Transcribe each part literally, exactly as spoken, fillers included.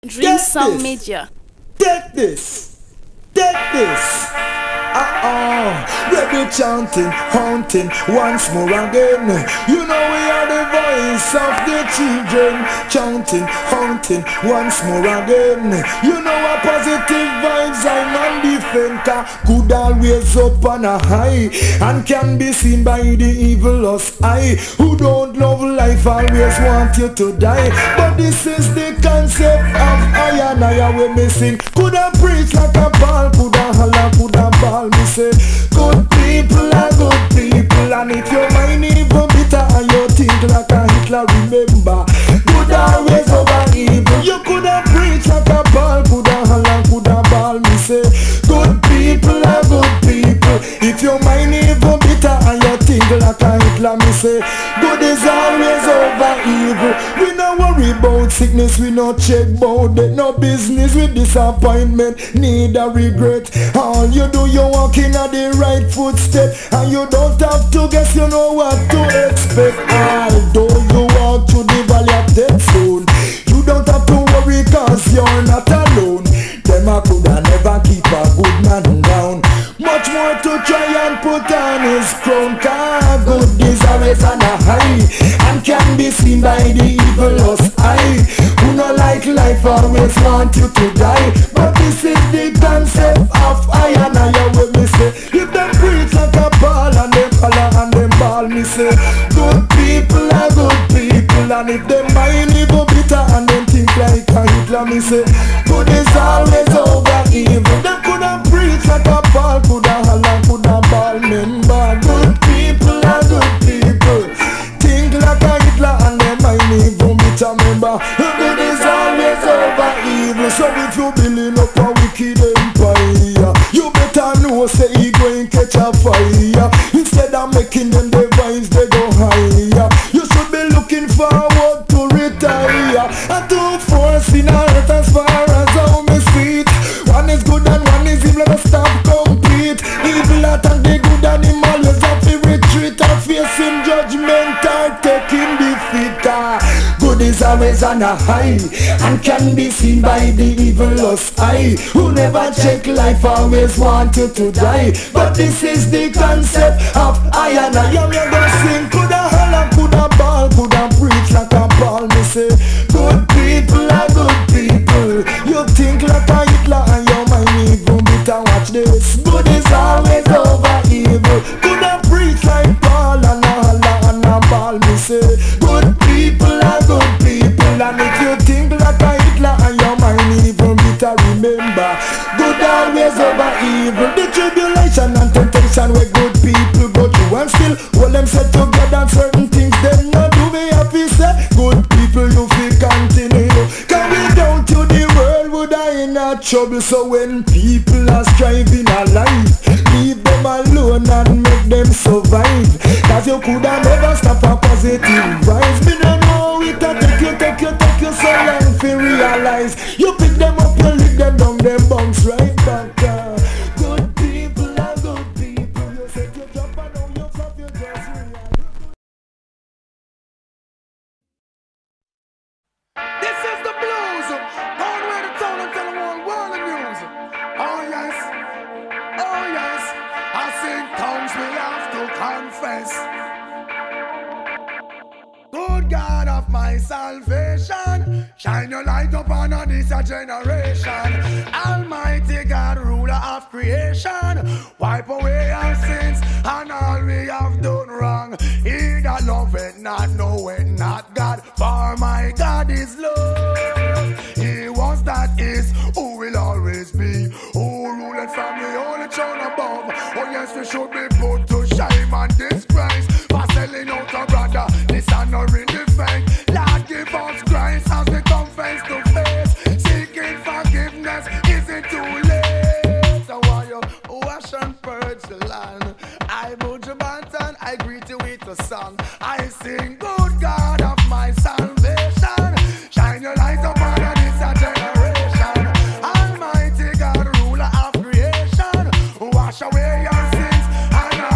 Dream Sound Media. Take this. Take this. Uh-uh. Rebel chanting, haunting once more again. You know we are the voice of the children. Chanting, haunting once more again. You know our positive vibes I'm on the fenter. Could always up on a high and can be seen by the evilest eye. Who don't love life always want you to die. But this is the concept of I and I we're missing. Coulda preach like a ball, coulda holla, coulda ball. Me say good people are good people, and if your mind even bitter and you think like a Hitler, remember good always over evil. You coulda preach like a ball, coulda holla, coulda ball. Me say good people are good people. If your mind even bitter and you think like a Hitler, me say good is always over evil. We no worry about sickness, we no check about it. No business with disappointment, neither regret. All you do, you walk in at the right footstep, and you don't have to guess, you know what to expect. Although you walk through the valley of death soon, you don't have to worry cause you're not alone. Them a coulda never keep a good man down. Much more to try and put on his crown. Cause good is always on a high and can be seen by the evilest eye. Who no like life always want you to die. But this is the concept of I and I will me say. If them preach like a ball and them holler and them ball, me say good people are good people. And if them mind evil bitter and them think like a Hitler, me say good is always over evil. Them coulda preach like a ball, coulda holler, coulda ball. Remember good people are good people. Think like a Hitler and them mind evil bitter. Remember good is always over evil. So if you building up a wicked empire, you better know say he going catch a fire. Instead of making them the vibes they go higher, you should be looking forward to retire and to force in a earth as far as how me see it. One is good and one is evil, let us stop complete. Evil at and the good animal is have to retreat and facing judgment or taking defeat. Good is always on a high and can be seen by the evilest eye. Who never check life always want you to die. But this is the concept of I and I. I'm gonna sing, coulda holla, coulda ball, coulda preach like a ball. Me say good people are good people. You think like a Hitler and your mind evil bitter. Watch this, good is always over evil. Coulda preach like ball and a holla and a ball. Me say good people are good people. And if you think like a Hitler and your mind evil bitter, remember good always over evil. The tribulation and temptation where good people go through, and still all them set together and certain things them not do. Me happy say good people you feel continue. Can we down to the world would I in a trouble. So when people are striving a life, leave them alone and make them survive. Cause you coulda never stop a positive rise. Me don't know it a take you, take you, take you so long to realize. You pick them up, you lick them down, them bounce right back. uh. Good people are good people. You said you jump and now you flop, you just realize. This is the blues. Going away to town and tell the whole world the news. Oh yes, oh yes. I sing tongues will have to confess. Good God of my salvation, shine your light upon this generation. Almighty God, ruler of creation, wipe away our sins and all we have done wrong. He that loveth not, knoweth not God, for my God is love. He was, that is, who will always be, who ruleth from the holy throne above. Oh yes, we should be put to shame and disgrace for selling out a brother, dishonoring the faith. Lord, give us grace as we come face to face. Seeking forgiveness, is it too late? So while you wash and purge the land, I put your button, I greet you with a song. I sing, good God of my salvation, shine your light upon this generation. Almighty God, ruler of creation, wash away your sins and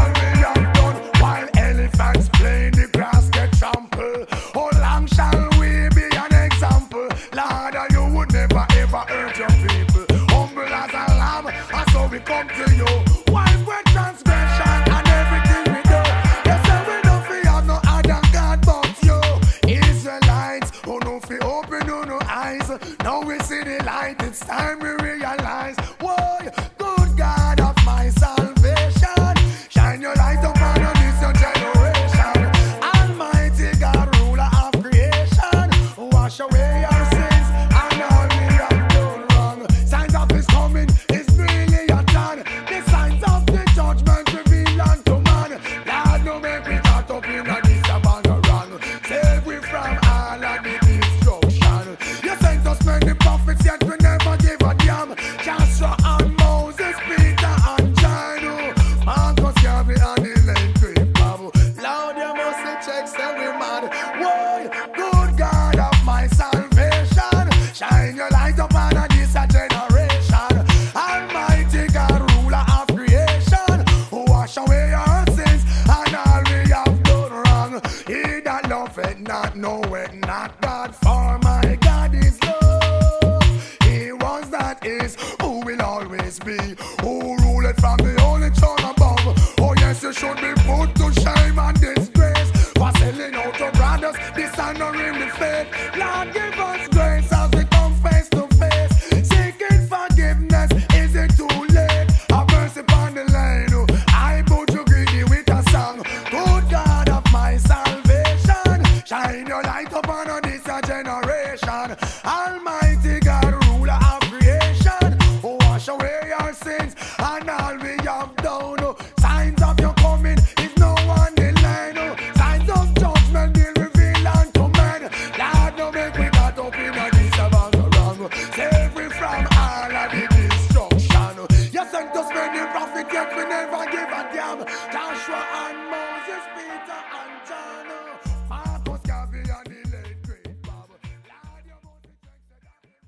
come to you. Wife with transgression and everything we do. You say we don't fear no other God but you. Israelites, who no fi open who no eyes. Now we see the light, it's time we realize. Whoa, good God of my salvation, shine your light upon this your generation. Almighty God, ruler of creation, wash away our sins and all we have done wrong. Signs of his coming is really a time. The signs of the judgment reveal unto man. Lord, no make we caught up in a this abandon wrong. Save we from all of the destruction. You sent us many prophets, yet we never give a damn. Joshua and Moses, Peter and John, Marcus, Garvey and Elaine Green Babu. Lord, you must check, say we mad. Whoa, good God of my salvation, shine your light upon this a generation. Almighty God, ruler of creation, wash away our sins and all we have done wrong. He that loveth not knoweth not God, for my God is love. He was, that is, who will always be, who ruleth from the only throne above. Oh yes, you should be put to shame and disgrace for selling out to brothers, dishonoring the faith. Lord, give us grace as we come face to face. Seeking forgiveness, is it too late? Have mercy upon the land. I put you greedy with a song. Good God of my salvation, shine your light upon this a generation. Almighty God, ruler of creation, wash away our sins and all we have done. Signs of your coming is no one in line. Signs of judgment will reveal unto men. Lord, no make we got up in a this about the wrong. Save we from all of the destruction. You sent us many prophets, yet we never give a damn. Joshua and Moses, Peter and John, Marcus, Garvey and Elaine Green Babu. Lord, you must check that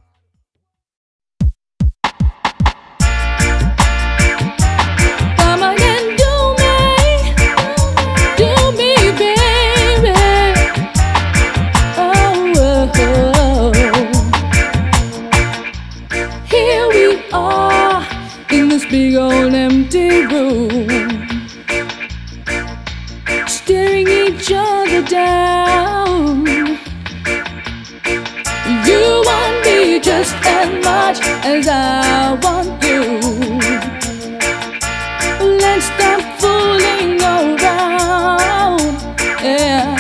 Come on and do me, do me, baby. Oh, oh, oh. Here we are in this big old empty room, staring each other down. You want me just as much as I want you. Let's stop fooling around, yeah.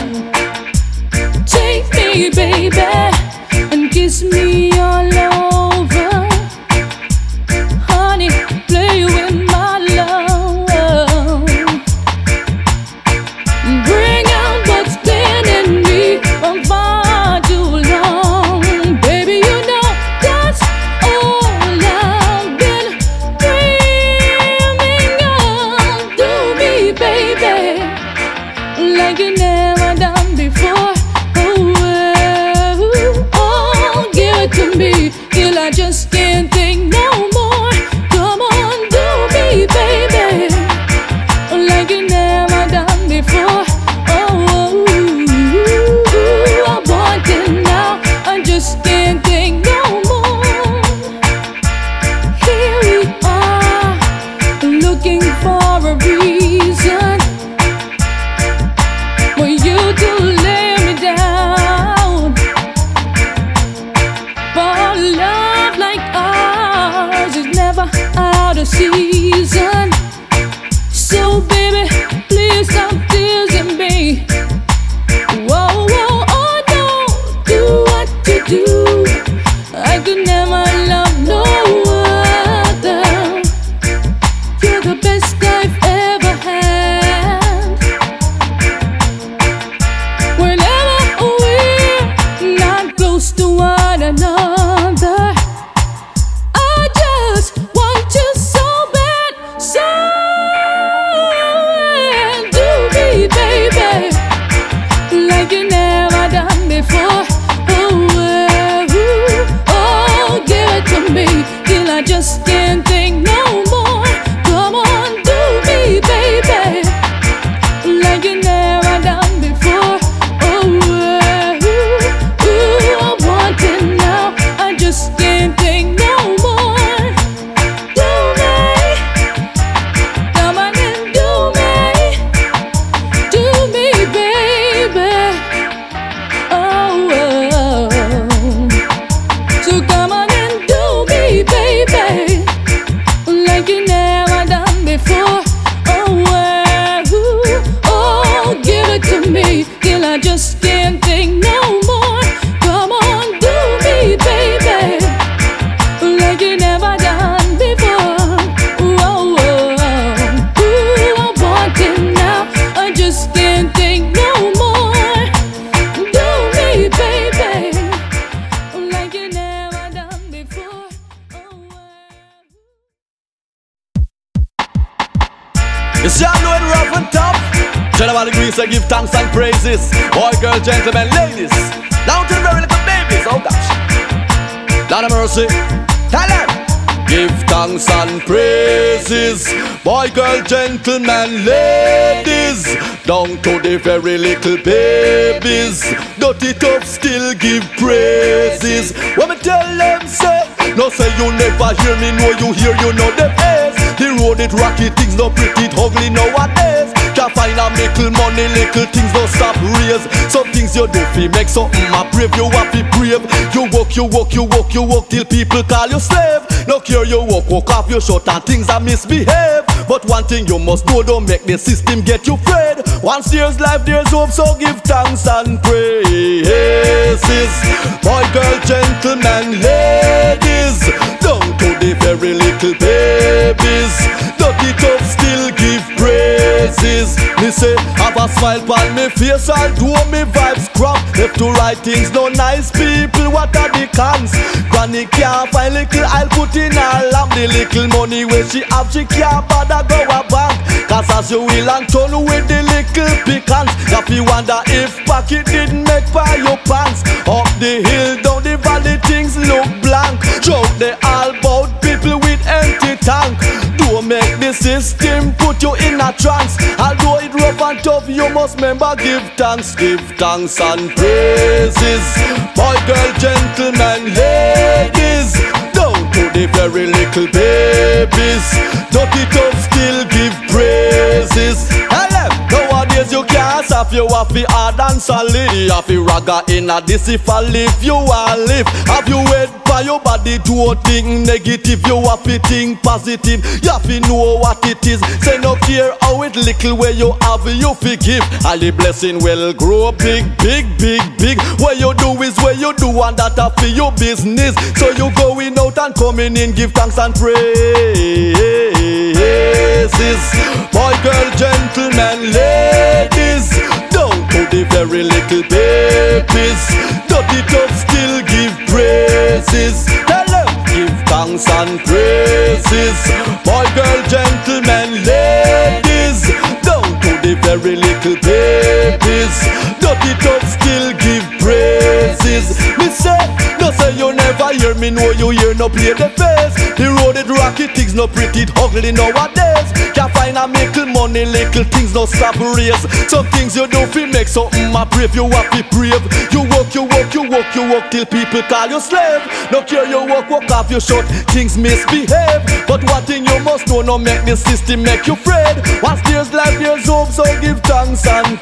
Take me, baby, and kiss me all over. Honey, play with my love. Bring out what's been in me for far too long. Baby, you know that's all I've been dreaming of. Do me, baby, like you never done before. Oh, oh, oh, give it to me till I just can't take no more. Come on, do me, baby, like you never done before. Oh, I want it now, I just can't take no more. Here we are, looking for a reason for you to lay me down. But love like ours is never out of season. So baby, please stop teasing me. Whoa, whoa, oh no, do what you do. I could never love no other. You're the best I've ever had. Whenever we're not close to one another, I just want you so bad, so bad. Do me, baby, like you never done before. Oh, oh, oh, give Tell them all the grease, say give thanks and praises. Boy, girl, gentlemen, ladies, down to the very little babies. Oh gosh, Lord of mercy, tell them. Give thanks and praises, boy, girl, gentlemen, ladies, down to the very little babies. Dirty tough still give praises. When me tell them say, no say you never hear me, no you hear, you know the face. The road it rocky, things no pretty, it ugly nowadays. Can't find a little money, little things don't stop raise. Some things you do fi make something a brave, you have to brave. You walk, you walk, you walk, you walk till people call you slave. No care you walk, walk off your short and things are misbehave. But one thing you must know, don't make the system get you afraid. Once there's life, there's hope, so give thanks and praises. Boy, girl, gentlemen, ladies, down to the very little babies. Dirty tough still give praises. Me say, have a smile on me face, although me vibes crap. Left to right things, no nice people, what are the cons? Granny can't find little, I'll put in her lamp. The little money where she have, she can't bother go a bank. Cause as you will and turn with the little pecans, if you wonder if pocket didn't make by your pants. Up the hill, down the valley, things look blank. Joke they all about people with empty tank. Don't make the system put you in a trance. Although it rough and tough, you must remember give thanks, give thanks and praises. Boy, girl, gentlemen, ladies, down to the very little babies. Dirty tough still give praises. Hello, nowadays you can't stop, you have to hard and solid. You have to ragga in a this if I live, you will live. Have you wait for your body to think negative? You have to think positive. You have to know what it is. Say no care how it little where you have, you forgive. All the blessing will grow big, big, big, big. What you do is what you do, and that for your business. So you going out and coming in, give thanks and praises. Boy, girl, gentlemen, ladies, down to the very little babies. Dirty tough still give praises. Tell them, give thanks and praises. Boy, girl, gentlemen, ladies, down to the very little babies. Dirty tough still give praises. Me say, no say you never hear me, know you hear no play the face. The road it rocky, things no pretty, it ugly nowadays. Can't find a little money, little things no stop raise. Some things you do fi make something a brave, you have to brave. You walk, you walk, you walk, you walk till people call you slave. No care you walk, walk off your short, things misbehave. But one thing you must know, no make the system make you afraid. Once there's life, there's hope, so give thanks and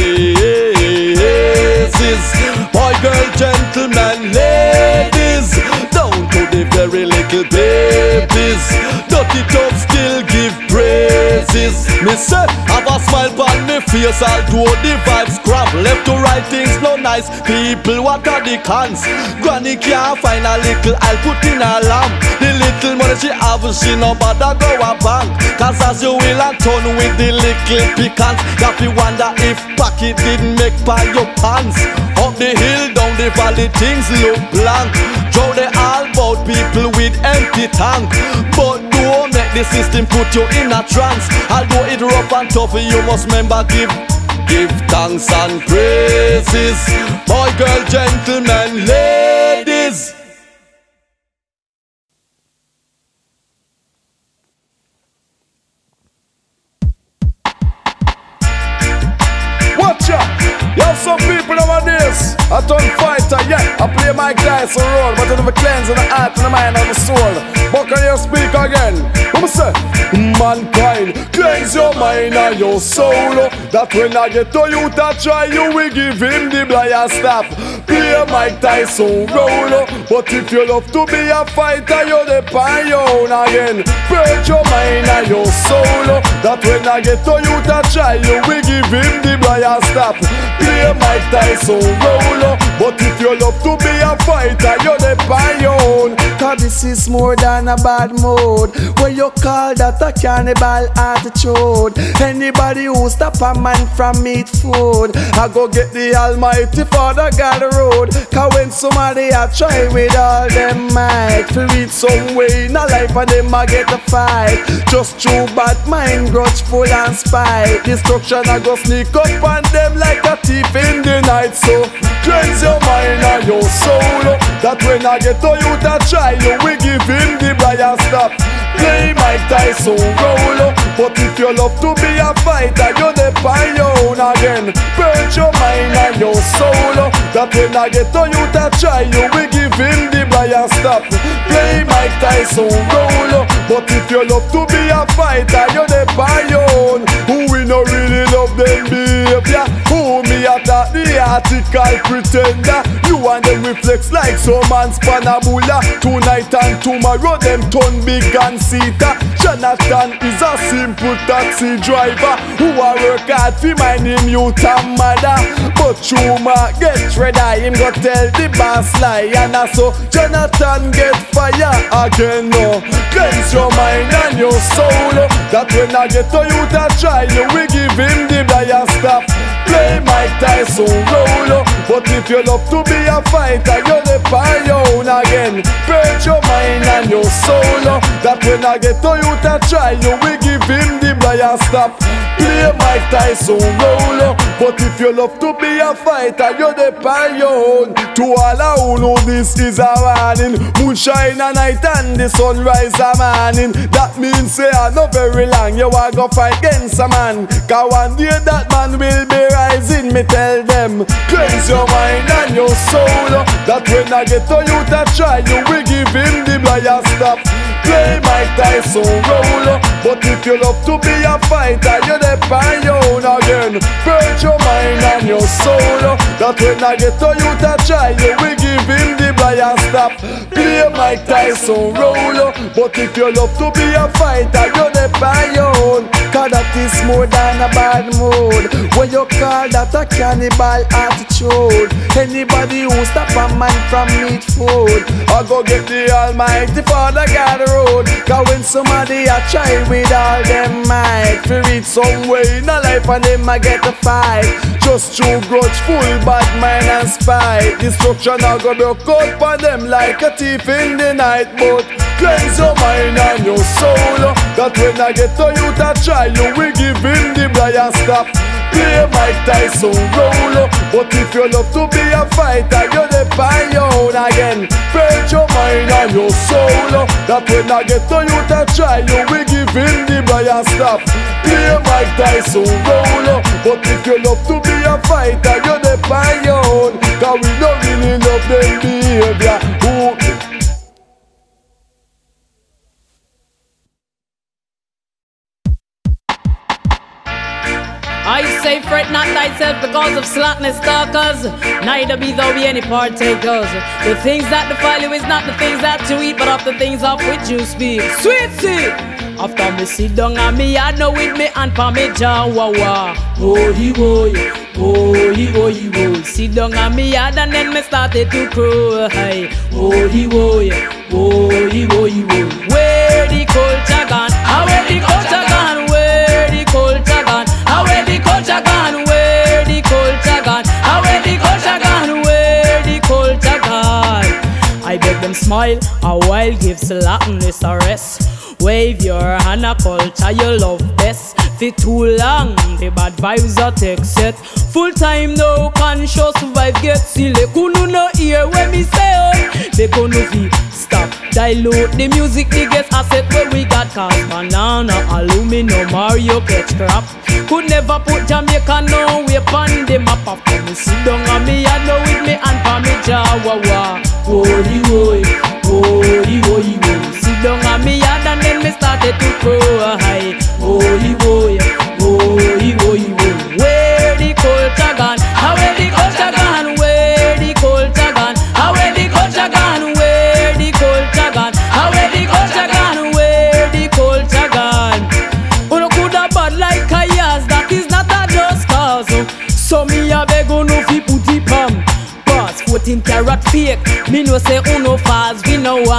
praises. Boy, girl, gentlemen, ladies, down to the very little babies. Dirty tough still give praises. Me say, have a smile on me face, although the vibes crap. Left to right things no nice people, what are the cons? Granny can't find a little, I'll put in a lamp. The little money she have, she no bother go a bank. Cause as you will and turn with the little pecans, you fi wonder if pocket didn't make by your pants. Up the hill, down the valley, things look blank. Joe they all about people with empty tank. But don't make the system put you in a trance. Although it rough and tough, you must remember give Give thanks and praises. Boy, girl, gentlemen, ladies. Watch out! You have some people nowadays. I turn fighter, yeah. I play Mike Tyson role, but I do the cleanse in the heart and the mind and the soul. But can you speak again? What me say? Mankind, cleanse your mind and your soul. That when I get to you to try, you will give him the blind stop. Play Mike Tyson role. But if you love to be a fighter, you're the pan your own again. Purge your mind and your soul. That when I get to you to try, you will give him the blind stop. Play Mike Tyson role. But if you love to be a fighter, you're the pan your own. cause this is more than a bad mood. What you call that a cannibal attitude? Anybody who stop a man from eat food, I go get the Almighty Father God road. Cause when somebody a try with all them might to reach some way in a life and them a get a fight, just through bad mind, grudgeful and spite. Destruction a go sneak up on them like a thief in the night. So cleanse your mind and your soul, that when I get to you to try you, we give him the briar stop. Play Mike Tyson roll, but if you love to be a fighter, you're the on your own again. Purge your mind and your soul, that when I get to you to try you, we give him the briar stop. Play Mike Tyson roll, but if you love to be a fighter, you're the on your own. Who we no really love them behavior? Who me attack the article pretender? You and them reflex like some man's panabula. Tonight and tomorrow them turn big and seater. Jonathan is a simple taxi driver who a work hard fi my name youth and mother. But Chuma get ready, him go tell the boss lie, and so Jonathan get fire again. No, cleanse your mind and your soul, that when I get to you to try you, we give him the briar stop. Play Mike Tyson roll, but if you love to be a fighter, you're the on your own again. Purge your mind and your soul, that when I get to you to try you, we give him the briar stop. Play Mike Tyson roll, but if you love to be a fighter, you're the on your own. To all who know this is a warning, moonshine a night and the sunrise a morning. That means say I know very long you are go fight against a man, cause one day that man will be rising. Me tell them, cleanse your mind and your soul, that when I get to you to try you, we give him the briar stop. Play Mike Tyson roll, but if you love to be a fighter, you're the on your own again. Purge your mind and your soul, that when I get to you to try you, we give him the briar stop. Play Mike Tyson roll, but if you love to be a fighter, you're the on your own. Cause that is more than a bad mood. What you call that a cannibal attitude? Anybody who stop a man from eat food, I go get the Almighty Father God road. Cause when somebody a try with all them might to reach some way in a life and them a get a fight, just through grudgeful bad mind and spite. Destruction a go broke out on them like a thief in the night. But cleanse your mind and your soul, that when I get to you to try you, we give him the briar stop. Play Mike Tyson roll, but if you love to be a fighter, you're the on your own again. Purge your mind and your soul, that when I get to you to try you, we give him the briar stop. Play Mike Tyson roll, but if you love to be a fighter, you're the on your own, cause we don't really love them behavior. Ooh. I say fret not thyself because of slackness talkers, neither be thou be any partakers. The things that defile you is not the things that you eat, but of the things of which you speak. Sweet seed! After me sit down and me I know with me and pa me jaw wah wah. Oh he boy, oh he boy, he boy. Sit down and me and then me started to cry. Oh he boy, oh he boy, he boy. Where the culture gone? How where the culture gone? Where the culture gone? How where the culture gone? Where the culture gone? How where the culture gone? Where the culture gone? I beg them smile a while, give slackness a rest. Wave your hand a culture you love best. For too long, the bad vibes are take set. Full time no conscious vibe get silly. Kunu no hear when me say oh. They gonna be stop. Dilute the music, the guest asset where we got. Cause banana, aluminum, Mario catch crap. Could never put Jamaica no way on the map. After me sit down and me I know with me and pa me jaw wah wah. Woody woy, woody woy woy. Sit down and me and then me started to cry. Woody woy, woody woy woy. Where the culture gone? How where the culture gone? Where the culture gone? How where the culture gone? Where the culture gone? How where the culture gone? Where the culture gone? Uno coulda bad like a yas, that is not a just cause. So me a beg uno fi put it pam. Pass fourteen carat fake, me no say uno fast, we no want.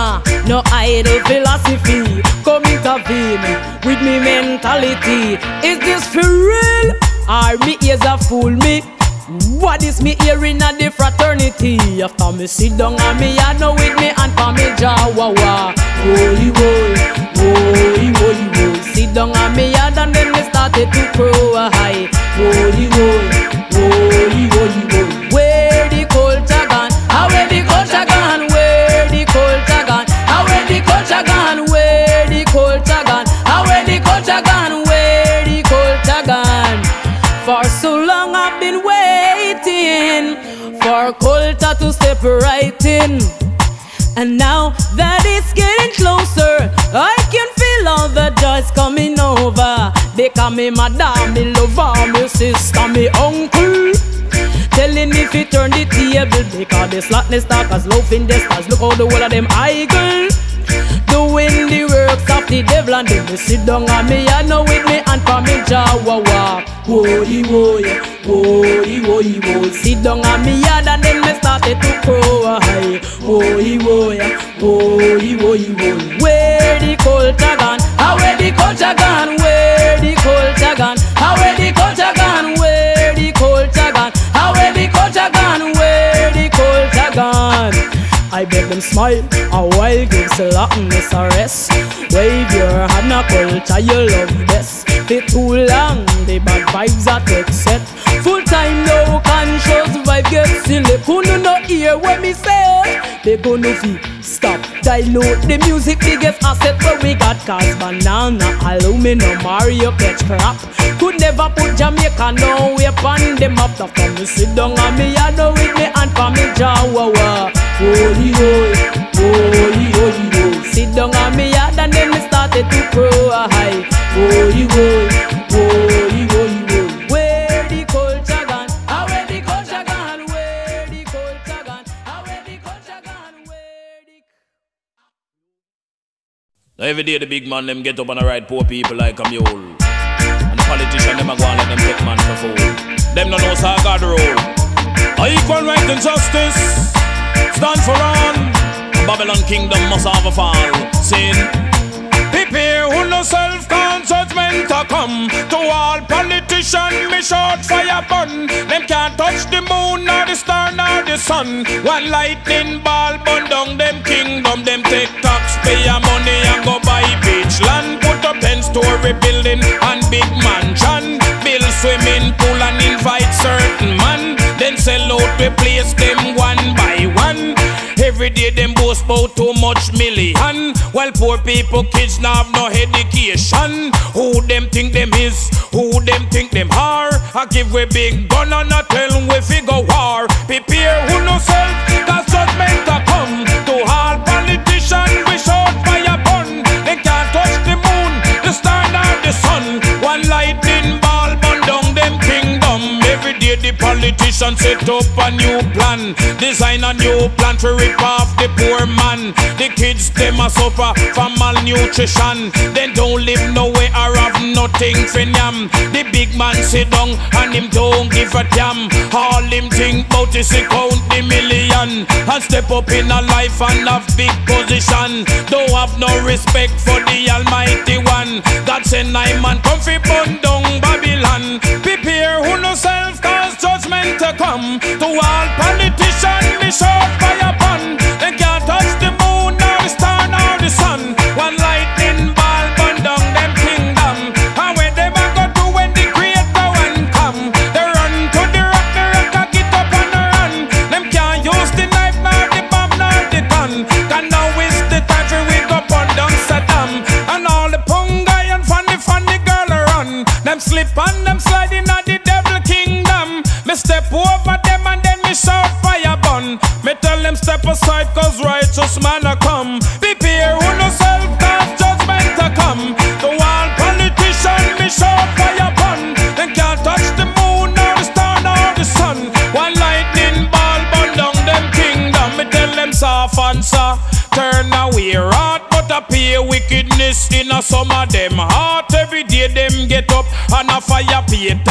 no idle philosophy. Come intervene with me mentality. Is this for real? Or me ears a fool me? What is me hearing at the fraternity? After me sit down and me I know with me and for me jaw wah wah. Holy boy, holy holy boy. Sit down and me and then me started to crow a high. Holy boy, holy holy boy. Where the culture gone? How where the culture gone? Where the culture gone? How where the culture gone? Where the culture gone? How where the culture gone? Where the culture gone? For so long I've been waiting for culture to step right in. And now that it's getting closer, I can feel all the joys coming over. They call me madam, me lover, me sister, me uncle. Telling me if you turn the table, because the slackness talkers, loafing the stars. Look how the whole of them idle, doing the works of the devil. And then they sit down on me, I know with me and for me jaw wah wah. Woy woy, woy woy woy. Sit down on me yard and then me started to crow high. Woy woy, woy woy woy. Where the culture gone? How where the culture gone? Where the culture gone? How where the culture gone? Where the culture gone? How where the culture gone? Where the culture gone? I beg them smile, a while gives a lockness a rest. Wave your hand a culture you love best. For too long, the bad vibes are take set. Full time no conscious vibe get silly. Couldn't not hear what me say. They gonna feel stop, dilute the music biggest asset where we got. Cause banana, aluminum, Mario catch crap. Could never put Jamaica no way upon them up. After me sit down and me I know with me and for me jaw wah wah. Holy holy, holy holy holy. Sit down on me yard and then me started to crow a high. Holy holy, holy holy holy. Where the culture gone? How where the culture gone? Where the culture gone? How where the culture gone? Where the... Every day the big man them get up and ride poor people like a mule. And the politician them a go and let them take man for fool. Them no know how God rule. A equal right and justice stand for all. Babylon kingdom must have a fall. Sin. Prepare who no self can judgment to come. To all politicians me short fire burn. Them can't touch the moon nor the star nor the sun. One lightning ball burn down them kingdom. Them take taxpayer money and go buy beach land. Put up ten story building and big mansion. Build swimming pool and invite certain man. Then sell out the place them one by one. Every day them boast about too much million. While poor people kids now have no education. Who them think them is? Who them think them are? I give we big gun and I tell we figure war. Prepare who no self, cause judgment a come. To all politicians we short fire burn. They can't touch the moon, the star nor the sun. One lightning ball burn down them kingdom. Every day the politicians set up a new plan. Design a new plan to rip off the poor man. The kids them a suffer from malnutrition. They don't live nowhere or have nothing for yam. The big man sit down and him don't give a damn. All him think bout is he count the million. And step up in a life and have big position. Don't have no respect for the almighty one. God send I man come fi burn down Babylon. Prepare who no self cause judgment to come. To all politicians be short by a bun. They can't touch the moon nor the star nor the sun. One lightning ball burn down them kingdom. And when them a go do when the creator one come. They run to the rock, the rock a get up and run. Them can't use the knife nor the bomb nor the gun. Cause now is the time for we go burn down Saddam. And all the punga and funny funny girl run. Them slip and them slide in at the devil kingdom. Me step over them and then me shout fire bun. Me tell them step aside cause righteous man a come. Prepare who no self cause judgment a come. To all politicians me shout fire bun. They can't touch the moon nor the star nor the sun. One lightning ball burn down them kingdom. Me tell them soft answer, turn away wrath. But appear wickedness in a some of them heart. Every day them get up and a fire pay thought.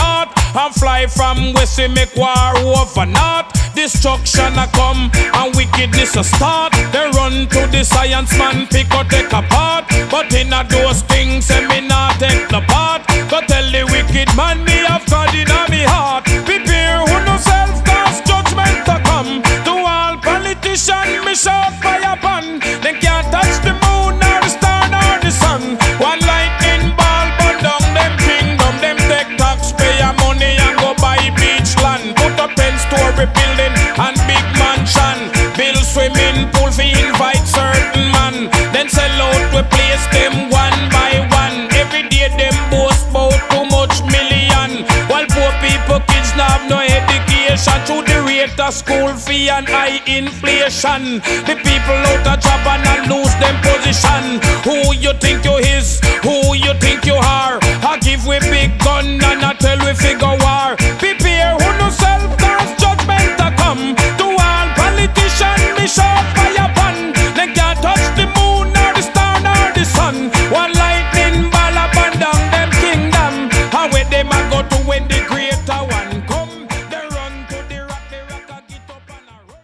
and fly from west, we make war over north. Destruction a come and wickedness a start. They run to the science man, pick or take apart. But in a those things, say me not take the part. Go tell the wicked man, me have God in me heart. Prepare who no self, cause judgment to come. To all politicians, me shout fire upon. They can't touch the moon or the star nor the sun. One lightning ball burn down them kingdom. Them take taxpayer money and go buy beach land. Put up ten-story building and big mansion. Build swimming pool for invite certain man. Then sell out, we place them one by one. Every day them boast about too much million. While poor people, kids now have no education. Through the rate of school fee and high inflation, the people out of job and I lose them position. Who you think you is? Who you think you are? I give we big gun and I tell we figure war. Prepare who no self, cause judgment to come. To all politicians, me shout fire upon. They can't touch the moon or the star nor the sun. One lightning ball upon down them kingdom. How where them a go to when the greater one come? They run to the rock, the rock a get up and a run.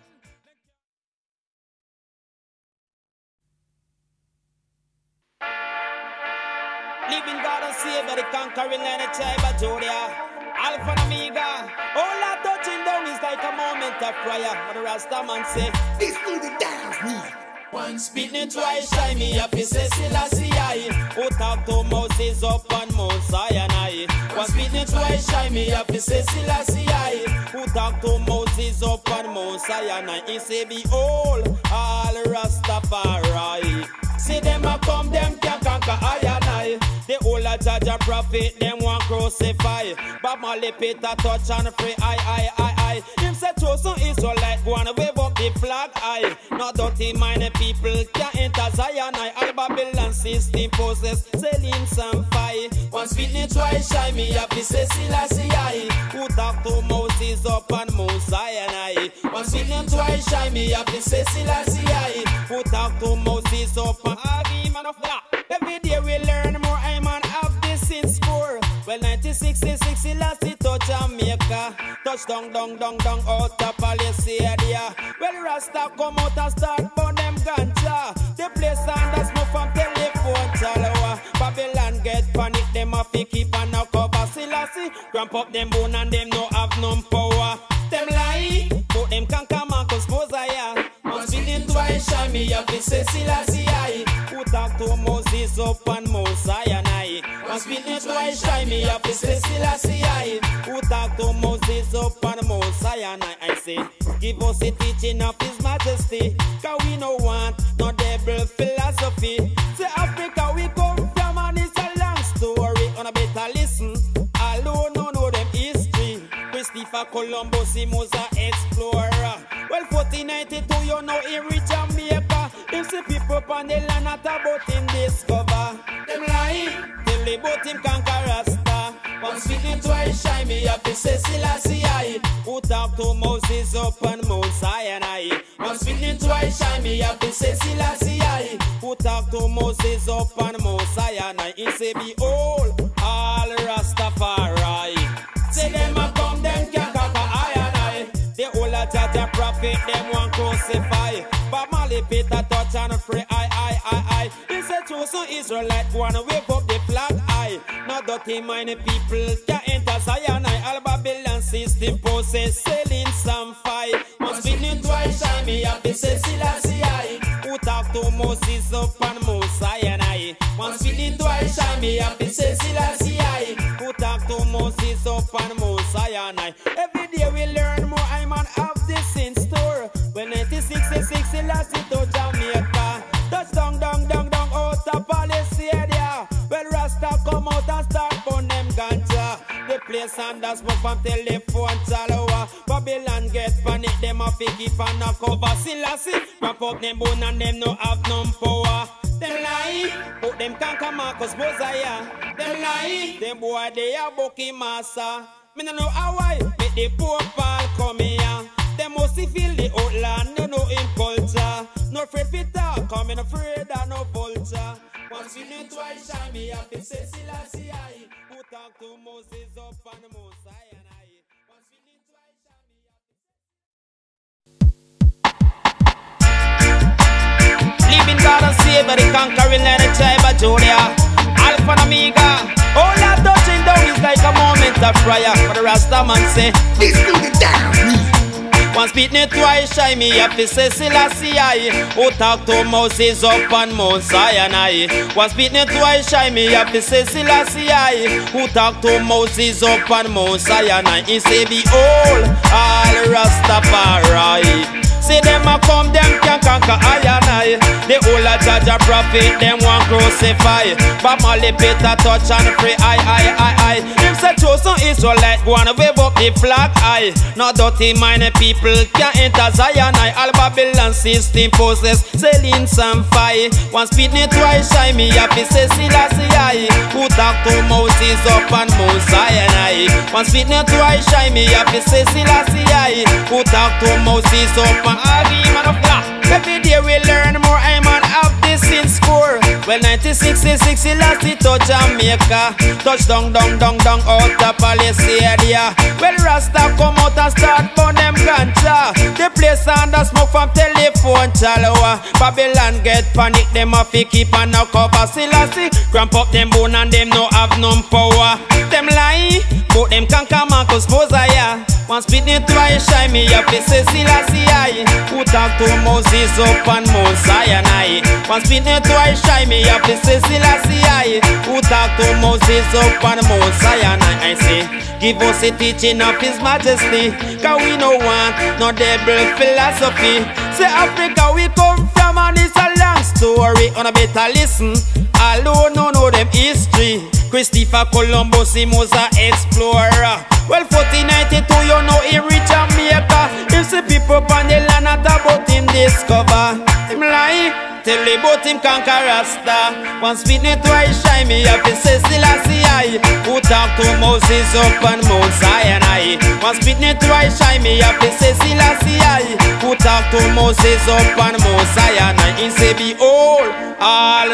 Living God and Savior, the conquering line of tribe of Judah. Alpha and Omega. All that touching down is like a moment of prayer. What the Rasta man say? This need to dance me. Once beaten, twice shy, me up, he says, Selassie, who talk to Moses up on Mount Sinai. Once beaten, twice shy, me up, he says, Selassie, who talk to Moses up on Mount Sinai. He say, behold, all Rastafari. See them a come, them can conquer I and I. The whole a judge a prophet, them want crucify. But Mali Peter touch and free, I, I, I, I. Him say chosen Israelite, go and wave up the flag, I. Not dirty minded people can enter Zion, I. All Babylon system possess, selling some fire. Once beaten, twice shy, me up, he says Selassie, I. Who talk to Moses up on Mount Sinai. Once beaten, twice shy, me up, he says Selassie, I. Who talk to Moses up on Agi, man of that. Every day we learn more, I man have this in score. Well, nineteen sixty-six, Selassie touch Jamaica. Touch down, down, down, down, out of Palisade. Well, Rasta come out and start burn them ganja. The place and smoke from telephone chalawa. Babylon get panic, them a fi keep and a cover. Selassie cramp up them bone and them no have no power. Them lie, but them can't come and cause Mosiah. Once beaten, twice shy, me up, he say Selassie, who talk to Moses up on Mount Sinai. Once beaten, twice shy, me up, he say Selassie, who talk to Moses up on Mount Sinai. I say, give us a teaching of His Majesty, cause we no want no devil philosophy. Say Africa we come from and it's a long story. On a better listen, alone no know them history. Christopher Columbus, he was an explorer. Well, fourteen ninety-two, you know he reach Jamaica. Him see people on the land at about him discover. Them lie, till they both him conquer Rasta. Once beaten, twice shy, me up, he say Selassie, who talk to Moses up on Mount Sinai. Once beaten, twice shy, me up, he say Selassie, who talk to Moses up on Mount Sinai. He say, behold, all Rastafari. Say them a come, them can conquer I and I. The whole a judge a prophet, them want crucify. But Mali Peter touch and free, I, I, I, I. He said chosen Israelite, go and wave up the flag, I. Not dirty minded people can enter Zion, I. All Babylon system possess, selling some fire. Once beaten, twice shy, me up, he says Selassie, who talk to Moses up on Mount Sinai. Once beaten, twice shy, me up, he says Selassie, who talk to Moses up on Mount Sinai. Every day we learn more, I man have this in store. When nineteen sixty-six, Selassie to Jamaica. Touch down, down, down, down, out of Palisade. Well, Rasta come out and start burn them ganja. The place and the smoke from telephone chalawa. Babylon get panic, them a fi keep and a cover. Selassie wrap up them bone and them no have no power. Them lie, but them can't come out cause Mosiah. Them lie, them boy they a bucky massa. Me no know how I make the poor Paul come here. Them must feel the outland, no know in culture. No afraid fit talk, come in afraid of no vulture. Once you need twice, shine me up, it says Selassie, who talk to Moses up on the Mount Sinai. a fryer. But the Rasta man say, this do the dance. once beat me twice shy, me have to say Selassie I. Who talk to Moses up on Mount Sinai. Once beat me twice shy, me have to say Selassie I. Who talk to Moses up on Mount Sinai. He say behold, all Rastafari. See them a come, them can conquer I and I. The whole of Jaja prophet, them want crucify. But Mali Peter touch and free I, I, I, I. If say chosen Israelite, go and wave up the flag I. Not dirty minded people can enter Zion I. All Babylon system possess, selling some fire. Once beat me twice shy, me happy say Selassie I. Who talk to Moses up on Mount Sinai. Once beat me twice shy, me happy say Selassie I. Who talk to Moses up on man of God. Every day we learn more, I man have this in score. Well, nineteen sixty-six, he last it to Jamaica. Touch down, down, down, down, out the palace area. Well, Rasta come out and start burn them ganja. The place under smoke from telephone chaloa. Babylon get panic, them a fi keep and now cover Selassie. Cramp up them bone and them no have no power. Them lie, but them can't come and cause Mosiah. Once beat me twice shy, me have to say Selassie I. Who talk to Moses up on Mount Sinai. Once beat me twice shy, me have to say Selassie I. Who talk to Moses up on Mount Sinai. I say, give us a teaching of His Majesty. Cause we no want no devil philosophy. Say Africa we come from and it's a long story. On a better listen, alone no know them history. Christopher Columbus, he was a explorer. Well, fourteen ninety-two, you know he reach Jamaica. If the people on the land at about him discover. Him lie, tell me about him conquer Rasta. Once beat me twice shy, me have to say Selassie I. Who talk to Moses up on Mount Sinai. Once beat me twice shy, me have to say Selassie I. Who talk to Moses up on Mount Sinai. He say behold, all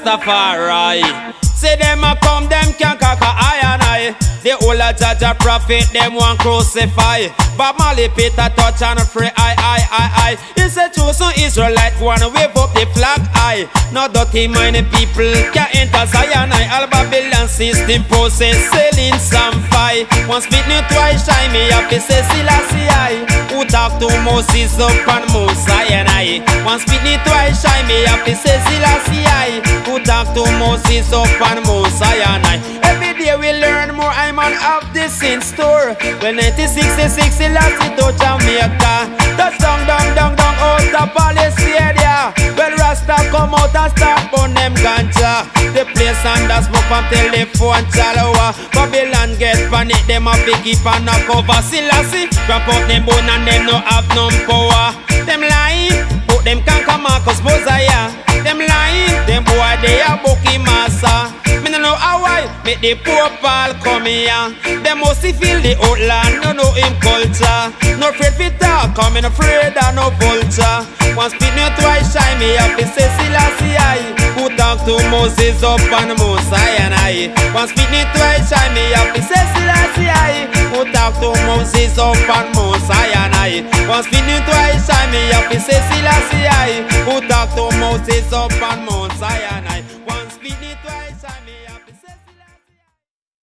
Rastafari. Say them a come, them can conquer I and I. The whole of Jaja prophet, them want crucify. But Mali Peter touch and free I, I, I, I. He said chosen Israelite, go and wave up the flag I. Not dirty minded people can enter Zion I. All Babylon system possess, selling some fire. Once beat me twice shy, me have to say Selassie I. Who talk to Moses up on Mount Sinai. Once beat me twice shy, me have to say Selassie I. Who talk to Moses up on Mount Sinai. Every day we learn more, I man have this in store. When nineteen sixty-six, he last it to Jamaica. Touch down, down, down, down, out the palace area. Well, Rasta come out and start burn them ganja. The place under smoke from telephone chaloa. Babylon get panic, them a pick keep and knock over Selassie. Wrap up them bone and them no have no power. Them lying, but them can't come out cause Mosiah. Them lying, them boy they a bookie massa. Me no know how I make the poor Paul come here. Them must feel the outland, no know him culture. No afraid fi talk, come in afraid of no vulture. Once beat me twice shy, me have to say Selassie I. Who talk to Moses up on Mount Sinai. Once beat me twice shy, me have to say Selassie I. Who talk to Moses up on Mount Sinai. Once beat me twice shy, me have to say Selassie I. Who talk to Moses up on Mount Sinai. Once beat me twice shy, me have to say Selassie I.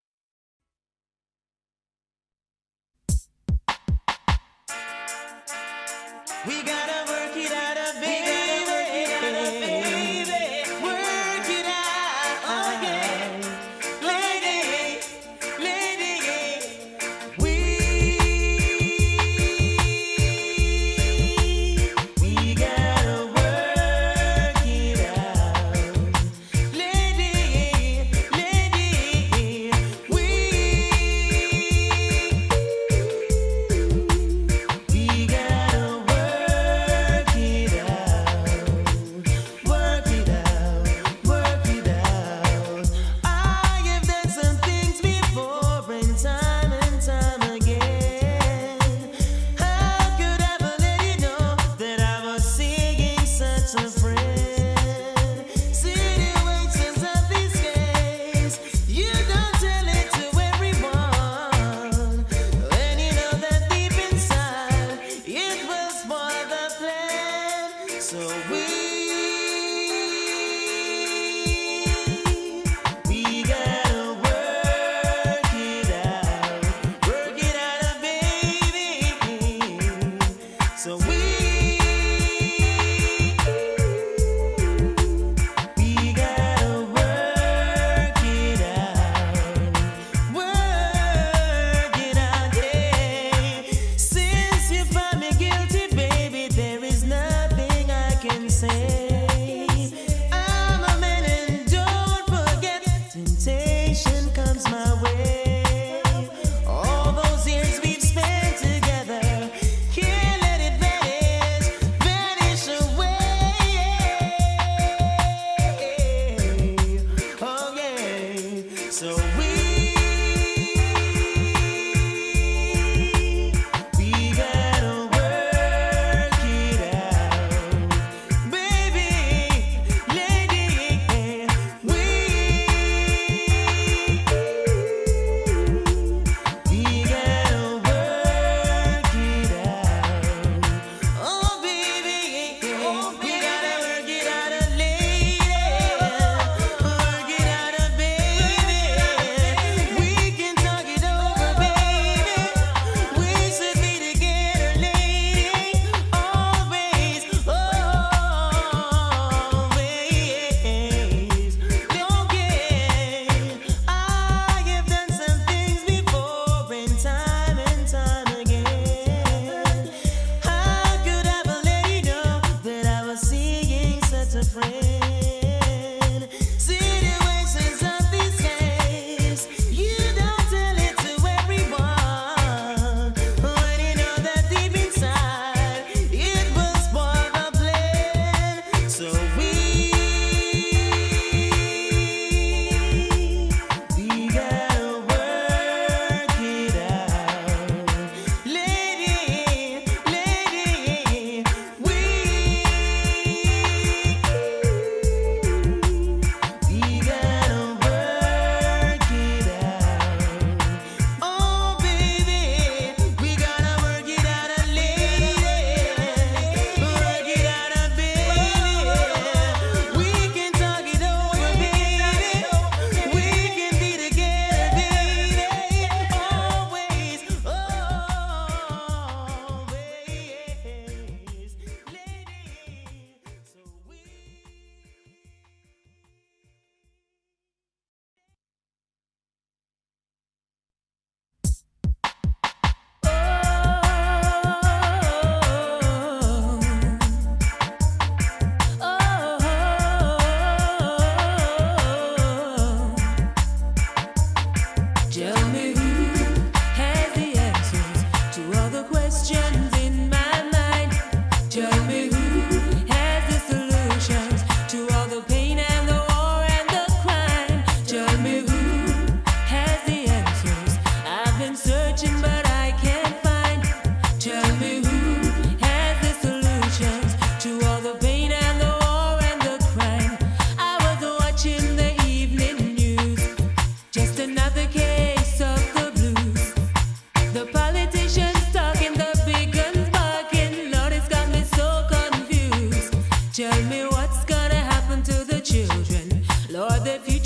We gotta work it out, a baby. Work it out, oh yeah. Lady, lady, we we gotta work it out. Lady, lady, we we gotta work.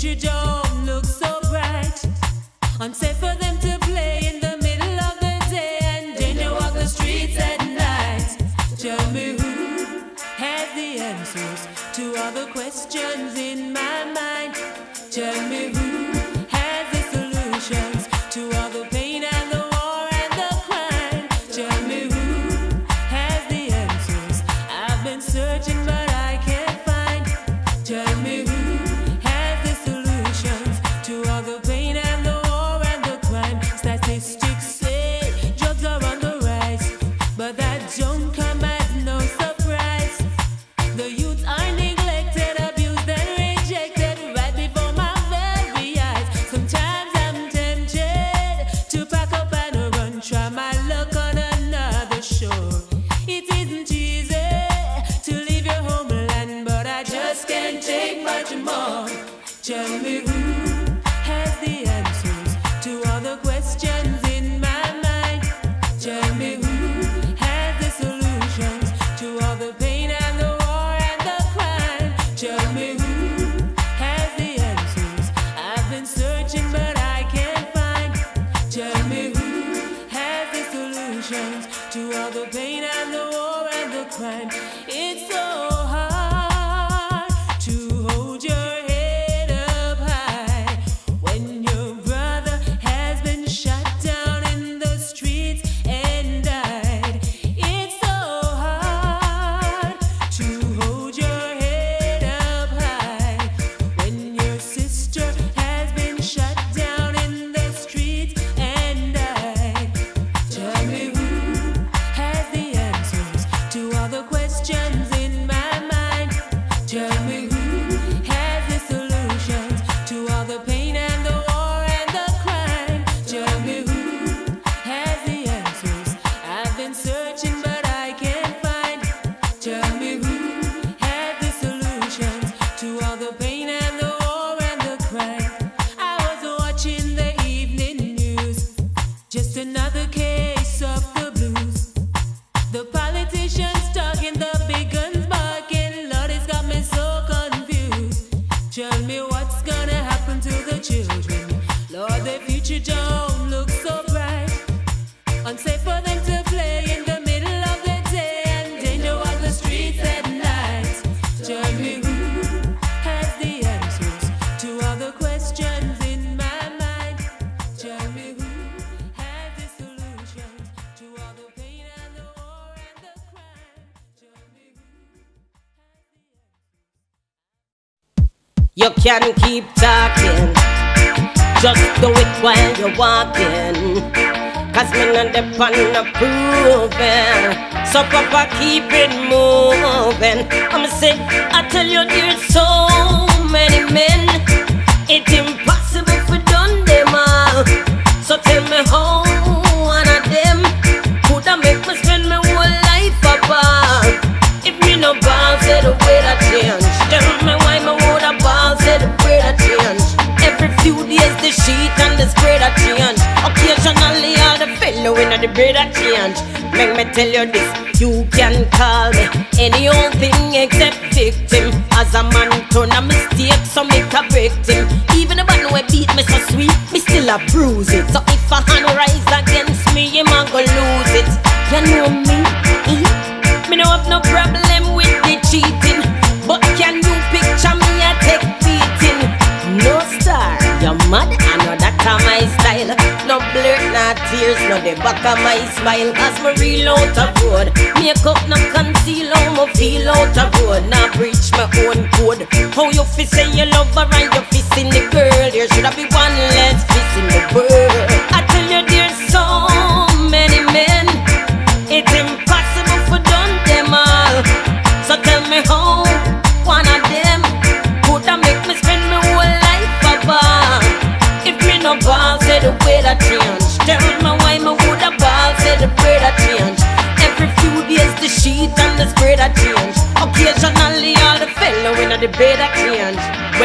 future don't look so bright. Unsafe for them to play in the middle of the day and then they walk the streets at night. Tell me who has the answers to all the questions in my mind. Tell me who has the solutions to all the pain and the war and the crime. Tell me who has the answers. I've been searching but I can't find. Tell me who has the solutions to all the pain and the war and the crime. Statistics say drugs are on the rise, but that don't come as no surprise. The youth are neglected, abused and rejected right before my very eyes. Sometimes I'm tempted to pack up and run, try my luck on another shore. It isn't easy to leave your homeland, but I just can't take much more. Tell me who has the answers to all the questions in my mind. Tell me who has the solutions to all the pain and the war and the crime. Tell me who has the answers. I've been searching but I can't find. Tell me who has the solutions to all the pain and the war and the crime. It's so hard to hold your head up high when your brother has been shot down in the streets and died. It's so hard to hold your head up high when your sister has been shot down in the streets and died. Tell me who has the answers to all the questions in my mind. Tell me who has the solutions to all the pain and the war and the crime. Tell me who has the answers. I've been searching but I can't find. Tell me who has the solutions to all the pain and the war and the crime. I was watching the evening news, just another case of the blues. The politicians talking, the big guns barking. Lord, it's got me so confused. Tell me what's gonna happen to the children. Lord, their future don't look so bright. Unsafe for them to play in the middle of the day and danger walk the streets at night. Tell me who has the answers to all the questions in my mind. Tell me who has the solutions to all the pain and the war and the crime. Tell me who has the You can keep talking, just do it while you're walking. Cause me not depend on proving. So Papa, keep it moving. I'ma say, I tell you there's so many men, it's impossible for done them all. So tell me how one of them could I make me spend my whole life apart. If me no ball, say the way that change. Tell me why me would a ball, say the way that change. Every few days the sheet and the spray that change. Occasionally all the fellow in the bread that change. Make me tell you this, you can call me any old thing except victim. As a man turn a mistake, so make a victim. Even the man who beat me so sweet, me still a bruise it. So if a hand rise against me, him a go lose it. You know me, eh? Me no have no problem with the cheating, but can you picture me a take beating? No star, you're mad, I know that a my style. No blur, no tears, no the back of my smile. Cause me real out of road, makeup no conceal how me feel out of road. Now breach my own code. How you feel say you love her and you fist in the girl. There should have be one less fist in the world. I tell you there's so many men, it's impossible for done them all. So tell me how one of them could I make me spend my whole life apart. If me no ball, say the way that change. Tell me why me would a ball, say the way that change. Every few days the sheet and the spray that change. Occasionally all the fellow in the bed that change.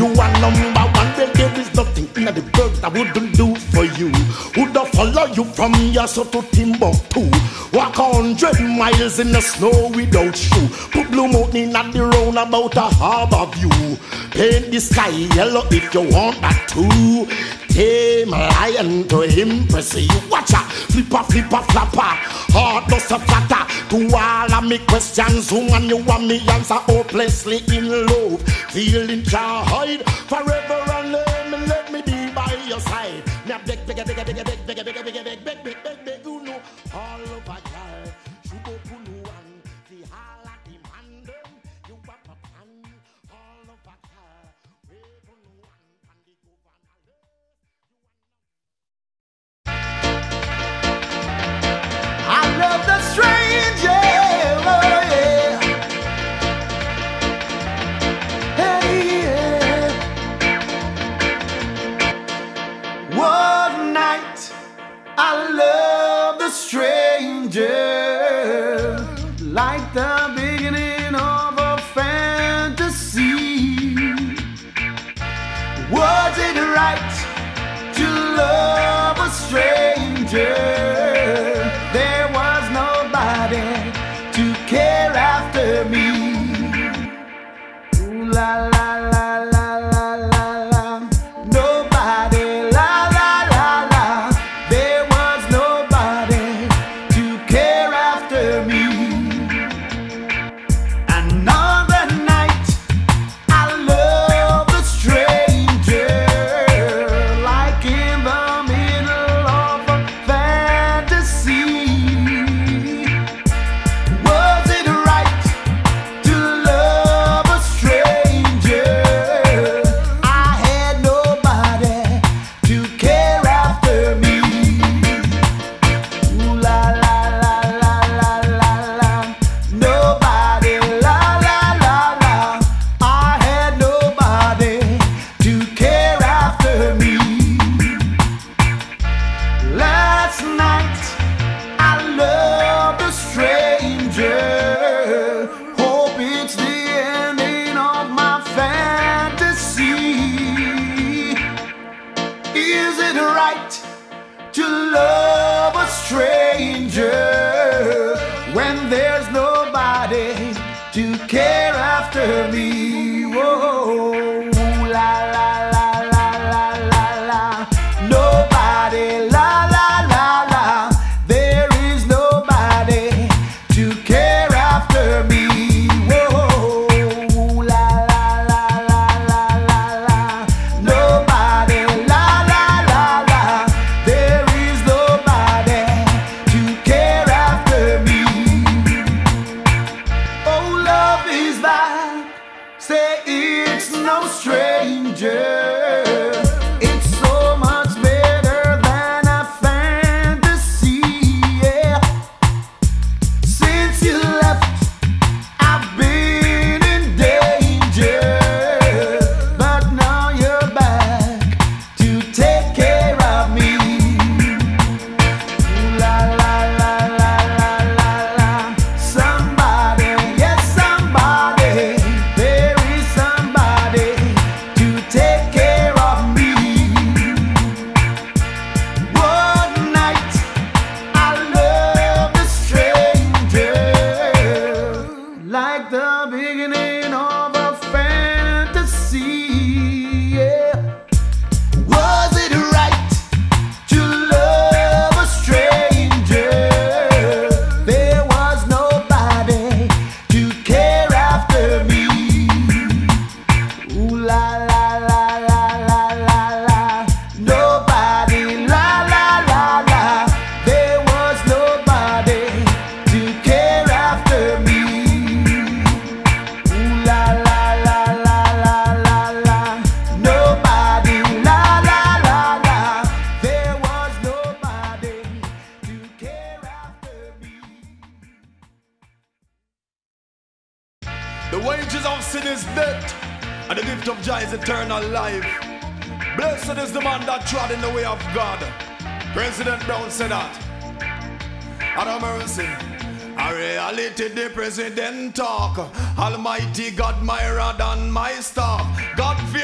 You are number one, well there is nothing in the world I wouldn't do for you. Woulda follow you from here so to Timbuktu. Walk a hundred miles in the snow without shoe. Put Blue Mountain at the roundabout a harbor view. Paint the sky yellow if you want that too. Tame lion to impress you. Watch out, flipper, flipper, flapper. Heart does a flatter. To all of me questions, woman, you want me answer hopelessly in love. Feeling can't hide forever and let me, let me be by your side. Me a beg, beg, beg, beg, beg, beg, beg, beg, beg, beg, beg, beg, beg, beg, you know all over your Shubo Punu and the Hala demand them. You want a plan all over your Punu and the governor. I love the stranger, oh yeah. Hey, yeah. One night, I love the stranger, like the beginning of a fantasy. Was it right to love a stranger? There was nobody to care after me. Ooh la la la la la la la. Nobody, la la la la. There was nobody to care after me. Another night, I love a stranger, like in the middle of a fantasy. Was it right to love a stranger? I had nobody to care after me. Ooh la la la la la la la. Nobody, la la la la. I had nobody to care after me. Last night, I loved a stranger. Hope it's the ending of my fantasy. Is it right to love a stranger when there's nobody to care after me? Whoa, la la la la la la la. Nobody, la la la la. There is nobody to care after me. Whoa, la la la la la la la. Nobody, la la la la. There is nobody to care after me. Oh, love is that. Say it's no stranger. It's so much better than a fantasy. Yeah. Since you left, I've been in danger, but now you're back to take care of me. Ooh la la la la la la la. Somebody, yes somebody, there is somebody to take care of me. One night, I loved a stranger, like the beginning of a fantasy. Yeah. Was it right to love a stranger? There was nobody to care after me. Ooh la la la la la la la. Nobody, la la la la. There was nobody to care after me. Ooh la la la la la la la. Nobody, la la la la. There was nobody to care after me. The wages of sin is death, and the gift of joy is eternal life. Blessed is the man that trod in the way of God. President Brown said that. Out of mercy. A reality the president talk. Almighty God, my rod and my staff. God fearing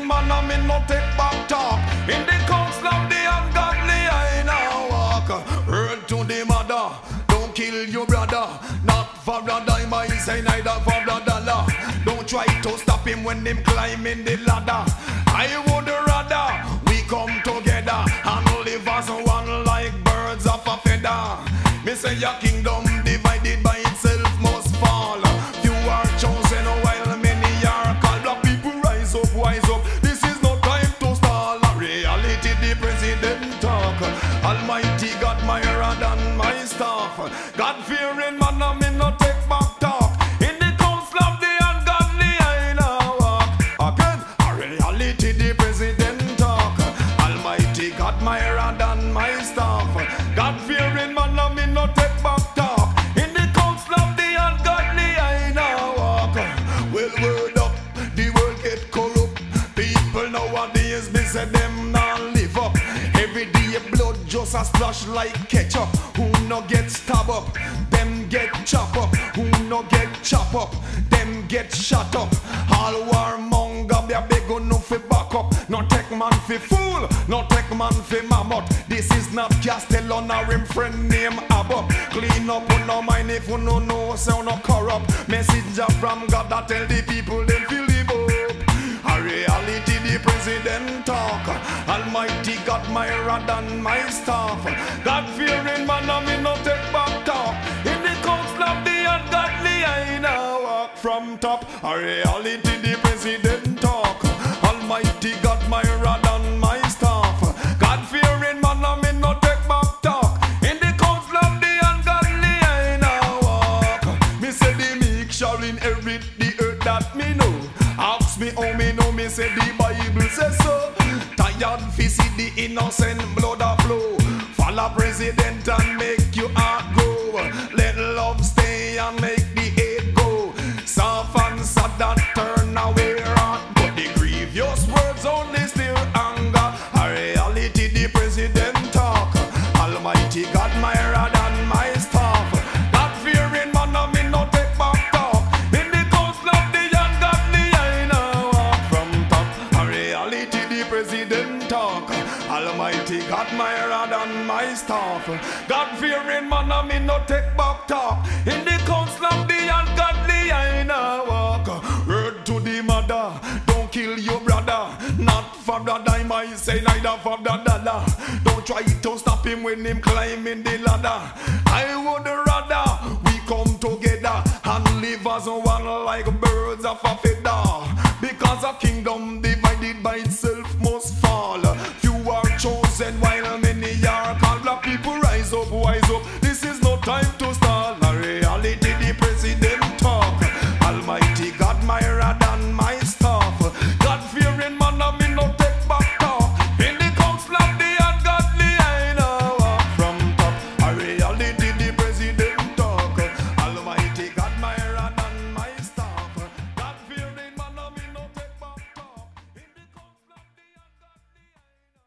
fearing man and me no take back talk. In the council of the ungodly I now walk. Word to the mother, don't kill your brother. Not for a dime I say, neither for a dollar. Don't try to stop him when him climbing the ladder. I would rather we come together and live as one like birds of a feather. Me say your kingdom divided by itself must fall. Few are chosen while many are called. Black people rise up, wise up. This is no time to stall. Reality the president talk. Almighty God my rod and my staff. God fearing man and me no take back talk. In the council of the ungodly I now walk. Again, a reality the president talk. Almighty God my rod and my staff. God fearing man and me no take back talk. In the council of the ungodly I now walk. Well, word up, the world get corrupt. People nowadays be say them not live up. Every day blood just a splash like ketchup. Who no get stab up, them get chop up. Who no get chop up, them get shut up. All warmonger be a beg no fi back up. No take man fi fool, no take man fi mammoth. This is not Castellon or him friend name Abbott. Clean up on no mind if you no know so no corrupt. Messenger from God that tell the people them feel the hope. A reality the president talk. Almighty God my rod and my staff. God fearing man and me no take back talk. In the council of the ungodly I now walk from top. A reality the president talk. Almighty God my rod and my staff. God fearing man and me no take back talk. In the council of the ungodly I now walk. Me say the meek shall inherit the earth that me know. Ask me how me know, me say the Bible says so. Tired fi see the innocent blood a flow. Follow president and make your heart go. Let love stay and make the hate go. Soft and sad that turn away wrath. But the grievous words only still anger. A reality the president talk. Almighty God my rod and my staff. God fearing man and me no take back talk. In the council of the ungodly I now walk from top. A reality the president talk. Almighty God my rod and my staff. God fearing man and me no take back talk. In the council of the ungodly I now walk. Word to the mother, don't kill your brother. Not for the dime I say, neither for the dollar. Don't try to stop him when him climbing the ladder. I would rather we come together and live as one like birds of a feather. Because a kingdom divided by itself must fall. Few are chosen while many are called. Black people rise up, wise up. This is no time to stall. A reality the president talk. Almighty God my rod and my staff. God fearing man and me no take back talk. In the council of the ungodly I now walk from top. A reality the president talk. Almighty God my rod and my staff. God fearing man and me no take back talk. In the council of the ungodly I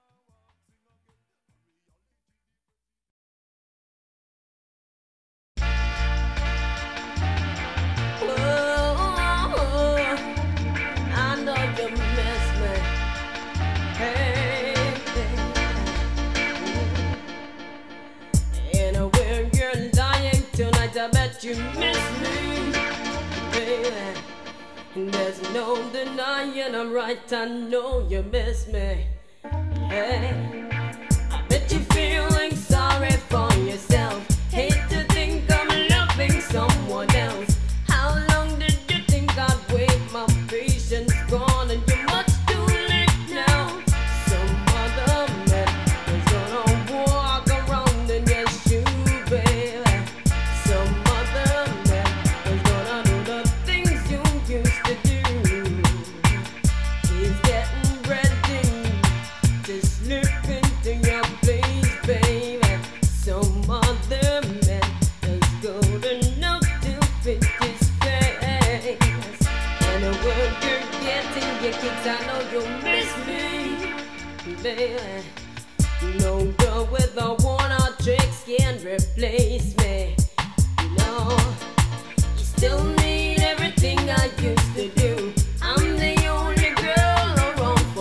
I know you miss me. Hey, baby. And where you're lying tonight, I bet you miss me, baby. And there's no denying I'm right, I know you miss me. Hey, I bet you're feeling sorry for yourself. Hate to think I'm loving someone else. How long did you think I'd wait? My patience gone and you're much too late now. Some other man is gonna walk around in your shoe, baby. Some other man is gonna do the things you used to do. He's getting ready to slip into your place, baby. Some other man is good enough to fit his face. And the word you're getting your kicks, I know you'll miss me, baby. No girl with a worn-out tricks can replace me. No, you still need everything I used to do. I'm the only girl around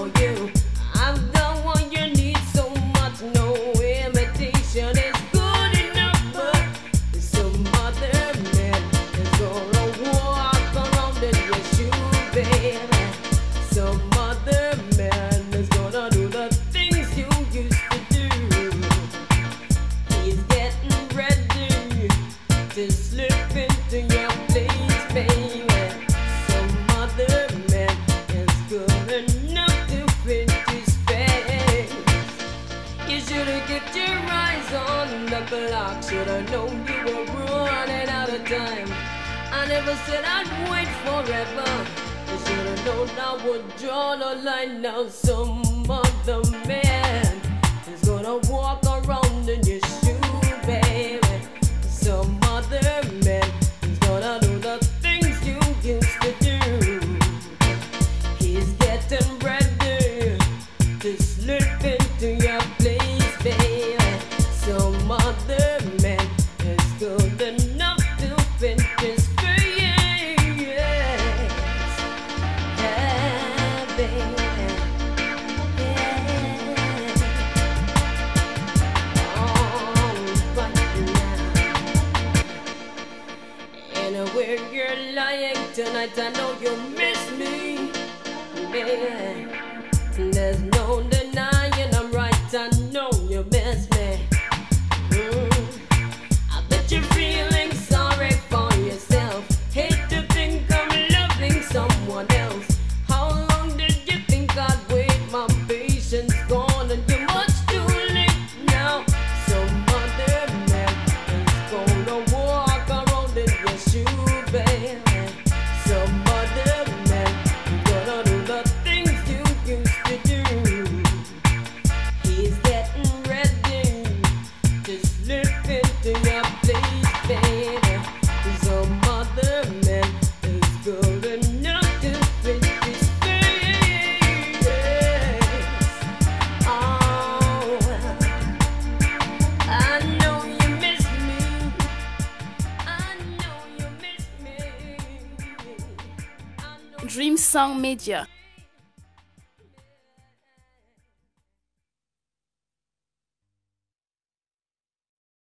kept your eyes on the clock. Should have known you were running out of time. I never said I'd wait forever. I should have known I would draw the line. Now some other man is gonna walk around in your shoe, baby. Some other man is gonna do the things you used to do. He's getting ready to slip into your place, baby. Some other man is good enough to finish for you. Yes. Yeah, baby. Yeah. Oh, right now. Anywhere you're lying tonight, I know you miss me, baby. There's no denying I'm right, I know you miss me. Mm. I bet you're feeling sorry for yourself. Hate to think I'm loving someone else. How long did you think I'd wait? My patience gone and you're much too late now. Some other man is gonna walk around in your shoe, baby. Some other man is gonna do the things you used to do. He's getting ready to slip into your place, baby. Some other man is good enough to fit this space. Oh, I know you miss me. I know you miss me. I know Dream Song Media.